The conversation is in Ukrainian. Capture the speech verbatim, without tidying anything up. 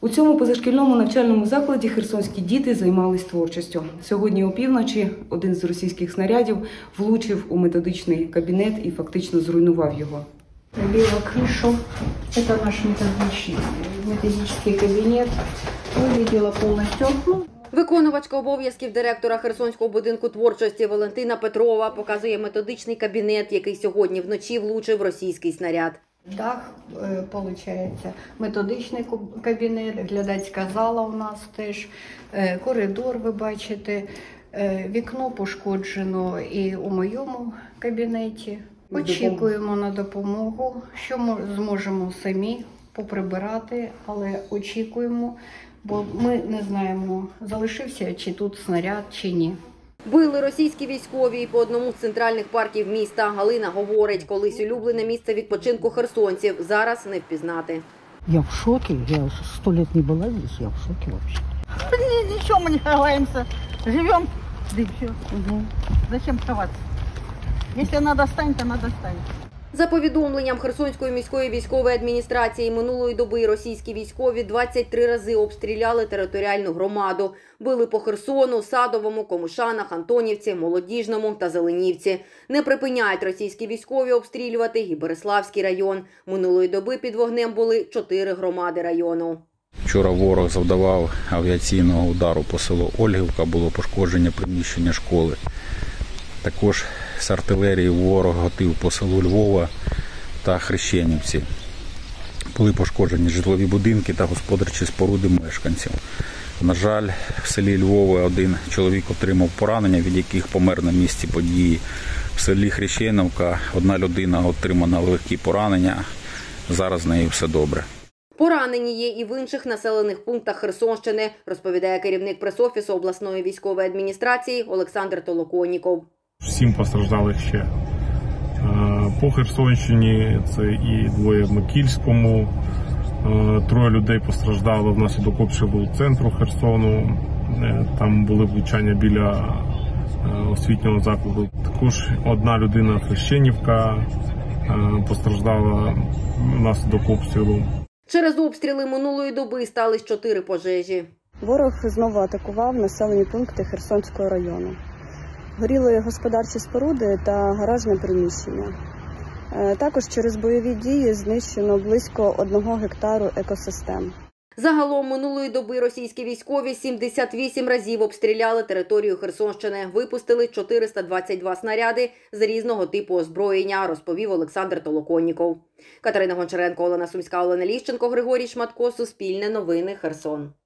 У цьому позашкільному навчальному закладі херсонські діти займались творчістю. Сьогодні опівночі один з російських снарядів влучив у методичний кабінет і фактично зруйнував його. Пробила крышу. Это наш методичный, методический кабинет. Выведела полностью окно. Виконувачка обов'язків директора Херсонського будинку творчості Валентина Петрова показує методичний кабінет, який сьогодні вночі влучив російський снаряд. Дах, получається, методичний кабінет, глядацька зала у нас теж, коридор, ви бачите, вікно пошкоджено і у моєму кабінеті. Очікуємо на допомогу, що ми зможемо самі поприбирати, але очікуємо, бо ми не знаємо, залишився чи тут снаряд, чи ні. Били російські військові по одному з центральних парків міста. Галина говорить, колись улюблене місце відпочинку херсонців, зараз не впізнати. Я в шоке, я сто лет не была здесь, я в шоке вообще. Ничего, мы не ховаемся, живем, да и все. Угу. Зачем ховаться? Если надо стань, то надо стань. За повідомленням Херсонської міської військової адміністрації, минулої доби російські військові двадцять три рази обстріляли територіальну громаду. Били по Херсону, Садовому, Комишанах, Антонівці, Молодіжному та Зеленівці. Не припиняють російські військові обстрілювати і Береславський район. Минулої доби під вогнем були чотири громади району. Вчора ворог завдавав авіаційного удару по селу Ольгівка, було пошкодження приміщення школи. Також з артилерії ворог гатив по селу Львова та Хрещенівці. Були пошкоджені житлові будинки та господарчі споруди мешканців. На жаль, в селі Львове один чоловік отримав поранення, від яких помер на місці події. В селі Хрещенівка одна людина отримала легкі поранення, зараз з нею все добре. Поранені є і в інших населених пунктах Херсонщини, розповідає керівник прес-офісу обласної військової адміністрації Олександр Толоконніков. Сім постраждалих ще. По Херсонщині це і двоє в Микільському, троє людей постраждало внаслідок обстрілу центру Херсону, там були влучання біля освітнього закладу. Також одна людина Хрещенівка постраждала внаслідок обстрілу. Через обстріли минулої доби стались чотири пожежі. Ворог знову атакував населені пункти Херсонського району. Горіли господарчі споруди та гаражне приміщення. Також через бойові дії знищено близько одного гектару екосистем. Загалом минулої доби російські військові сімдесят вісім разів обстріляли територію Херсонщини. Випустили чотириста двадцять два снаряди з різного типу озброєння, розповів Олександр Толоконніков. Катерина Гончаренко, Олена Сумська, Олена Ліщенко, Григорій Шматко, Суспільне новини, Херсон.